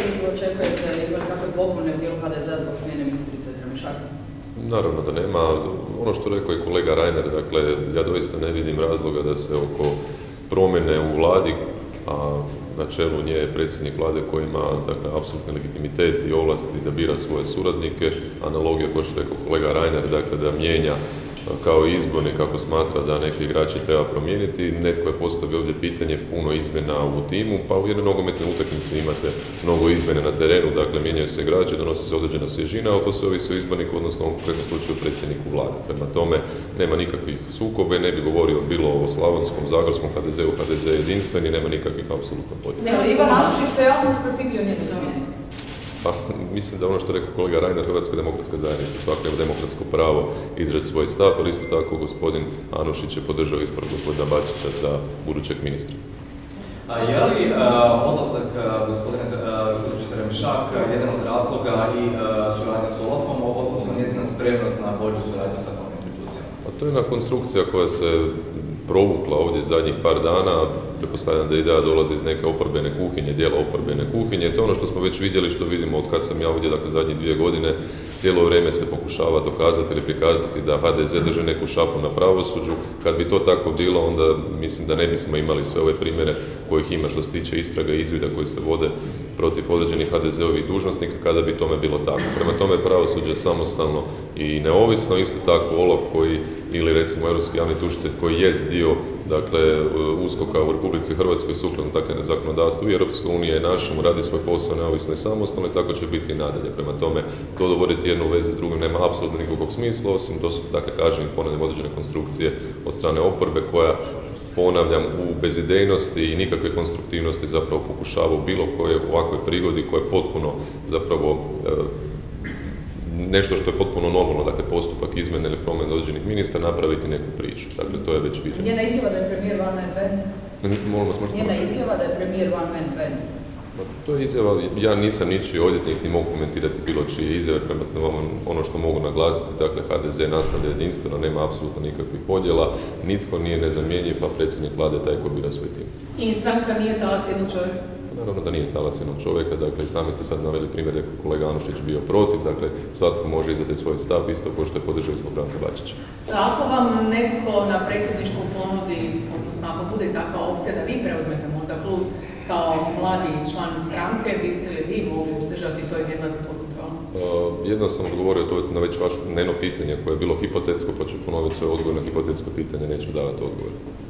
očekujete ili kakve popune u dijelu HDZ-a zbog smjene ministrice Tramišaka? Naravno da nema. Ono što rekao i kolega Reiner, dakle, ja doista ne vidim razloga da se oko promjene u Vladi, a na čelu nje je predsjednik Vlade koji ima, dakle, apsolutni legitimitet i ovlasti da bira svoje suradnike. Analogija, kao što je rekao kolega Reiner, dakle, da mijenja kao izborni kako smatra da neke igrače treba promijeniti. Netko je postavio ovdje pitanje puno izmjena u timu, pa u jednoj nogometnoj utakmici imate mnogo izmjene na terenu, dakle mijenjaju se igrači, donosi se određena svježina, ali to se ovisi o izborniku, odnosno u konkretnom slučaju predsjedniku Vlade. Prema tome nema nikakvih sukobe, ne bi govorio bilo o slavonskom, zagorskom HDZ-u, HDZ je jedinstven i nema nikakvih apsolutno podjela. Ne, Župan Anušić se jasno usprotivio njene smjeni. Pa mislim da ono što je rekao kolega Reiner, Hrvatska demokratska zajednica, svako ima demokratsko pravo izreći svoj stav, ali isto tako gospodin Anušić je podržao izbor gospodina Bačića za budućeg ministra. Je li odlazak gospodina Tramišaka jedan od razloga i suradnja s Olafom, odnosno njezina spremnost na bolju suradnju sa tom institucijama? A to je jedna konstrukcija koja se provukla ovdje zadnjih par dana. Pretpostavljam da ideja dolazi iz neke oporbene kuhinje, dijela oporbene kuhinje. To je ono što smo već vidjeli, što vidimo od kad sam ja ovdje, dakle zadnjih 2 godine, cijelo vrijeme se pokušava dokazati ili prikazati da HDZ drži neku šapu na pravosuđu. Kad bi to tako bilo, onda mislim da ne bismo imali sve ove primjere kojih ima što se tiče istraga i izvida koji se vode protiv određenih HDZ-ovih dužnosnika, kada bi tome bilo tako. Prema tome pravosuđe samostalno i neovisno, isto tako Olaf koji, ili recimo Europski javni tužitelj koji jest dio, dakle, USKOK-a u Republici Hrvatskoj sukladno, dakle, na zakonodavstvu i Europske unije našemu radi svoj posao neovisno i samostalno i tako će biti i nadalje. Prema tome, to dovoditi jednu u vezi s drugim nema apsolutno nikakvog smisla, osim to su, dakle, kažem i ponavljam, određene konstrukcije od strane oporbe koja, ponavljam, u bezidejnosti i nikakve konstruktivnosti zapravo pokušava u bilo koje ovakvoj prigodi koja je potpuno zapravo nešto što je potpuno normalno, dakle postupak izmjene ili promjene određenih ministra, napraviti neku priču. Dakle, to je već viđeno. Njena izjava da je premijer one man band? Molim vas, možete... Njena izjava da je premijer one man band? To je izjava, ja nisam ničiji odvjetnik, ni mogu komentirati bilo čije izjave, prema ono što mogu naglasiti, dakle HDZ nastavlja jedinstveno, nema apsolutno nikakvih podjela, nitko nije nezamjenjiv, pa predsjednik Vlade taj ko bira svoj tim. I stranka nije talac jednog čovjeka? Naravno da nije talac jednog čovjeka, dakle i sami ste sad naveli primjer da je kolega Anušić bio protiv, dakle svatko može izraziti svoj stav, isto kao što je podržali smo Branka Bačića. Ako vam netko na predsjedništvu ponudi, odnosno ako bude takva opcija da vi preuzmete možda klub kao mladi član stranke, biste li vi mogli držati to i jednati pod kontrolom? Jedno sam odgovorio to na već vaše pitanje koje je bilo hipotetsko, pa ću ponoviti svoje odgovor na hipotetsko pitanje, neću davati odgovor.